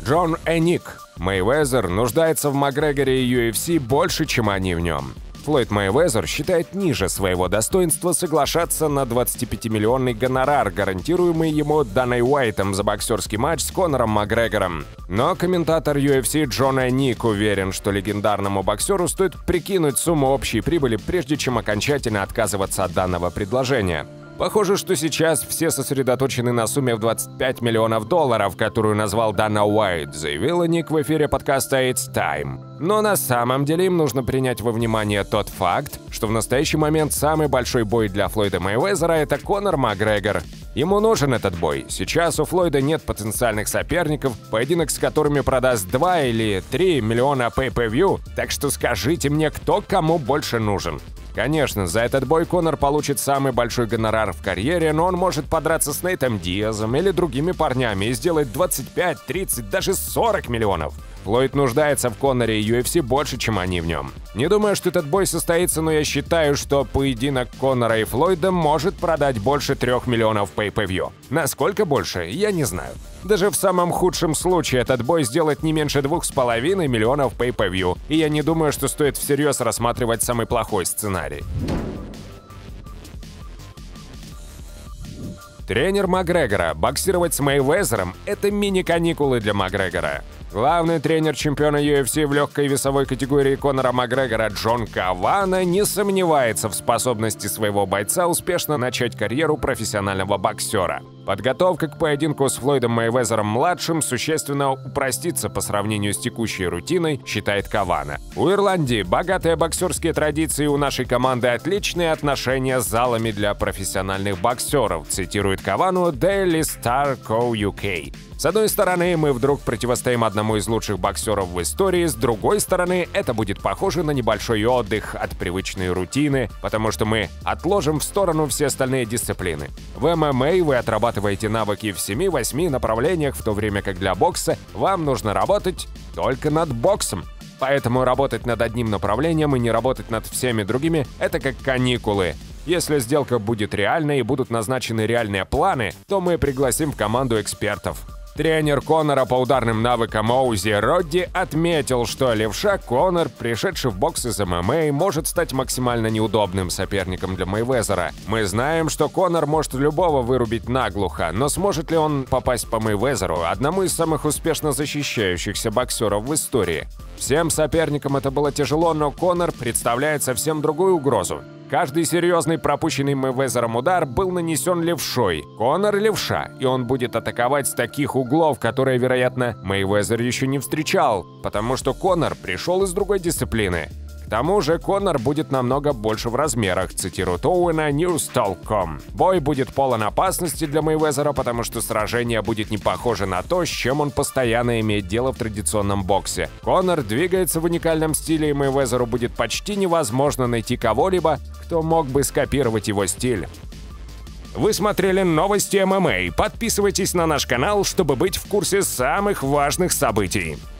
Джон Эник. Мейвезер нуждается в Макгрегоре и UFC больше, чем они в нем. Флойд Мейвезер считает ниже своего достоинства соглашаться на 25-миллионный гонорар, гарантируемый ему Даной Уайтом за боксерский матч с Конором Макгрегором. Но комментатор UFC Джон Эник уверен, что легендарному боксеру стоит прикинуть сумму общей прибыли, прежде чем окончательно отказываться от данного предложения. Похоже, что сейчас все сосредоточены на сумме в $25 миллионов, которую назвал Дана Уайт, заявила Ник в эфире подкаста It's Time. Но на самом деле им нужно принять во внимание тот факт, что в настоящий момент самый большой бой для Флойда Мейвезера – это Конор Макгрегор. Ему нужен этот бой. Сейчас у Флойда нет потенциальных соперников, поединок с которыми продаст 2 или 3 миллиона pay-per-view, так что скажите мне, кто кому больше нужен. Конечно, за этот бой Конор получит самый большой гонорар в карьере, но он может подраться с Нейтом Диазом или другими парнями и сделать 25, 30, даже 40 миллионов. Флойд нуждается в Коноре и UFC больше, чем они в нем. Не думаю, что этот бой состоится, но я считаю, что поединок Конора и Флойда может продать больше 3 миллионов pay-per-view. Насколько больше, я не знаю. Даже в самом худшем случае этот бой сделает не меньше 2,5 миллионов pay-per-view, и я не думаю, что стоит всерьез рассматривать самый плохой сценарий. Тренер Макгрегора. Боксировать с Мейвезером – это мини-каникулы для Макгрегора. Главный тренер чемпиона UFC в легкой весовой категории Конора Макгрегора Джон Кавана не сомневается в способности своего бойца успешно начать карьеру профессионального боксера. Подготовка к поединку с Флойдом Мейвезером-младшим существенно упростится по сравнению с текущей рутиной, считает Кавана. У Ирландии богатые боксерские традиции, у нашей команды отличные отношения с залами для профессиональных боксеров, цитирует Кавану Daily Star Co. UK. С одной стороны, мы вдруг противостоим одному из лучших боксеров в истории, с другой стороны, это будет похоже на небольшой отдых от привычной рутины, потому что мы отложим в сторону все остальные дисциплины. В ММА вы отрабатываете навыки в 7-8 направлениях, в то время как для бокса вам нужно работать только над боксом. Поэтому работать над одним направлением и не работать над всеми другими – это как каникулы. Если сделка будет реальной и будут назначены реальные планы, то мы пригласим в команду экспертов. Тренер Конора по ударным навыкам Оузи Родди отметил, что левша Конор, пришедший в бокс из ММА, может стать максимально неудобным соперником для Мейвезера. Мы знаем, что Конор может любого вырубить наглухо, но сможет ли он попасть по Мейвезеру, одному из самых успешно защищающихся боксеров в истории? Всем соперникам это было тяжело, но Конор представляет совсем другую угрозу. Каждый серьезный пропущенный Мейвезером удар был нанесен левшой. Конор левша, и он будет атаковать с таких углов, которые, вероятно, Мейвезер еще не встречал, потому что Конор пришел из другой дисциплины. К тому же Конор будет намного больше в размерах, цитирует Оуэна News.com. Бой будет полон опасности для Мейвезера, потому что сражение будет не похоже на то, с чем он постоянно имеет дело в традиционном боксе. Конор двигается в уникальном стиле, и Мейвезеру будет почти невозможно найти кого-либо, кто мог бы скопировать его стиль. Вы смотрели новости ММА. Подписывайтесь на наш канал, чтобы быть в курсе самых важных событий.